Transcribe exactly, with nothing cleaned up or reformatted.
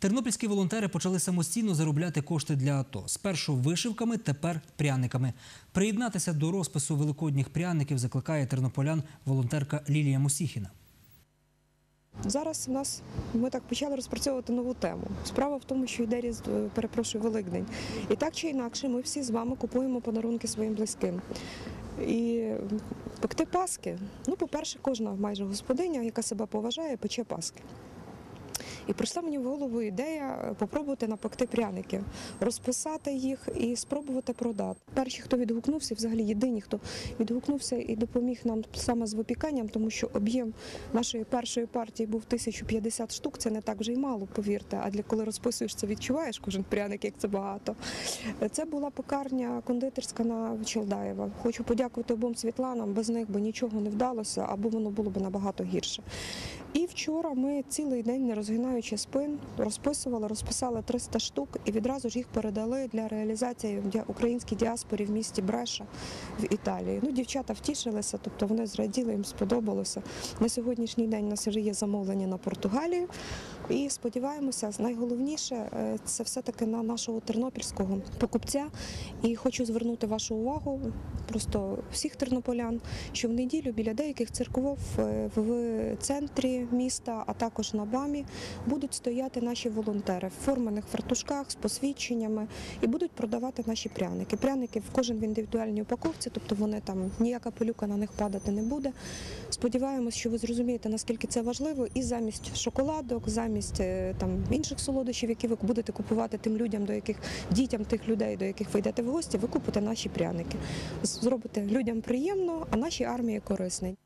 Тернопільські волонтери почали самостійно заробляти кошти для АТО. Спершу вишивками, тепер пряниками. Приєднатися до розпису великодніх пряників закликає тернополян волонтерка Лілія Мусіхіна. Зараз у нас, ми так почали розпрацьовувати нову тему. Справа в тому, що йде, перепрошую, Великдень. І так чи інакше ми всі з вами купуємо подарунки своїм близьким. І пекти паски, ну, по-перше, кожна майже господиня, яка себе поважає, пече паски. І прийшла мені в голову ідея попробувати напекти пряники, розписати їх і спробувати продати. Перші, хто відгукнувся, взагалі єдині, хто відгукнувся і допоміг нам саме з випіканням, тому що об'єм нашої першої партії був тисяча п'ятдесят штук, це не так вже й мало, повірте, а для коли розписуєш, це відчуваєш кожен пряник, як це багато. Це була пекарня кондитерська на Челдаєва. Хочу подякувати обом Світланам, без них би нічого не вдалося, або воно було б набагато гірше. І вчора ми цілий день, не розгинаючи спин, розписували, розписали триста штук і відразу ж їх передали для реалізації в українській діаспорі в місті Бреша в Італії. Ну, дівчата втішилися, тобто вони зраділи, їм сподобалося. На сьогоднішній день у нас вже є замовлення на Португалію. І сподіваємося, найголовніше – це все-таки на нашого тернопільського покупця. І хочу звернути вашу увагу, просто всіх тернополян, що в неділю біля деяких церков в центрі міста, а також на БАМі, будуть стояти наші волонтери в форманих фартушках з посвідченнями і будуть продавати наші пряники. Пряники в кожен в індивідуальній упаковці, тобто вони там, ніяка пилюка на них падати не буде. Сподіваємось, що ви зрозумієте, наскільки це важливо, і замість шоколадок, замість там інших солодощів, які ви будете купувати тим людям, до яких дітям тих людей, до яких ви йдете в гості, ви купите наші пряники. Зробите людям приємно, а нашій армії корисний.